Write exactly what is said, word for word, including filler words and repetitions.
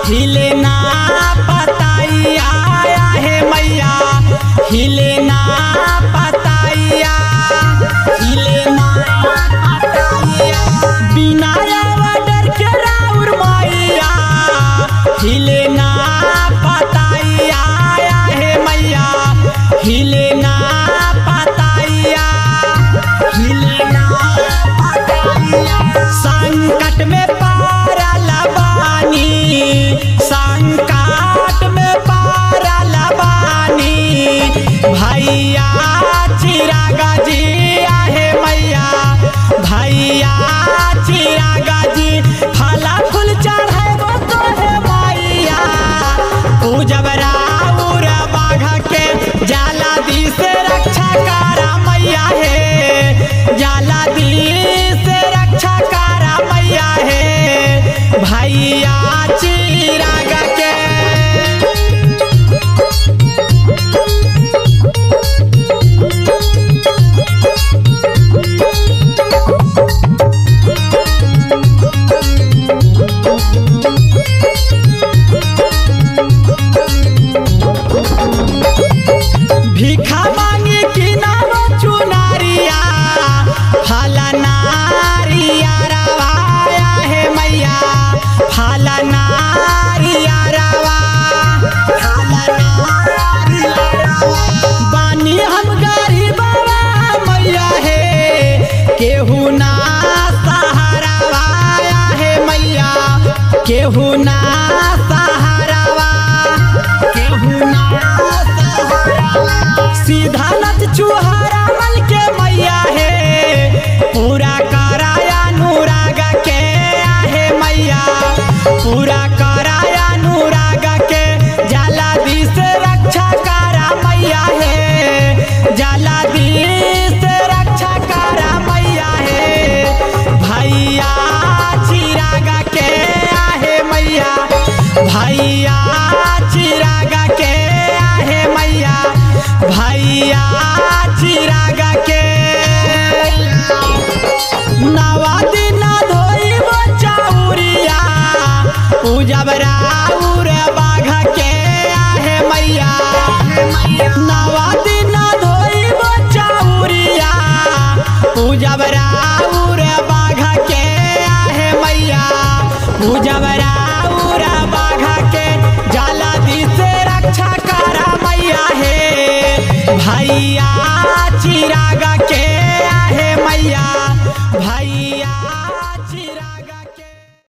हिले ना पताइया है मैया, हिले ना पताइया, हिले ना पताइया, बिना डर के राउर मैया, हिले ना पताइया है मैया, हिले ना पताइया, हिले ना पताइया। संकट में पारा लबानी, संकट में पारा लबानी, भैया चिरागा जी आहे मैया, भैया चिरागा जी, फला फूल चढ़े वो तो है मैया, पूजब राउर बाघ के, जाला दी से रक्षा करा मैया है, जाला दी से रक्षा करा मैया है, भैया चिरागा के। भिखा मांगी कि नाम चुनारिया, फला नारिया रवाया है मैया, फला नारिया रवा, फला नारिया रवा। बानी हम गरीब मैया है, केहू ना सहारा वाया है मैया, केहू ना सहारावा, केहू ना सीधा नच चुहारा मल के मैया है, पूरा कराया अनुराग के आहे मैया, पूरा कराया अनुराग के, जाला दी से रक्षा करा मैया है, जाला दी से रक्षा करा मैया है, भैया चिरागा के आहे मैया, भैया चिरागा के आहे मैया, भैया चिरागा के। नवा दिन धोई वो चाउरिया, पूजब राउर बाघ के आहे मैया, नवा दिन धोई वो चाउरिया, पूजब राउर बाघ के आहे मैया, पूजब राउर बाघ के, जाला दी से रक्षा करा मैया है, भैया चिरागा के आहे मैया, भैया।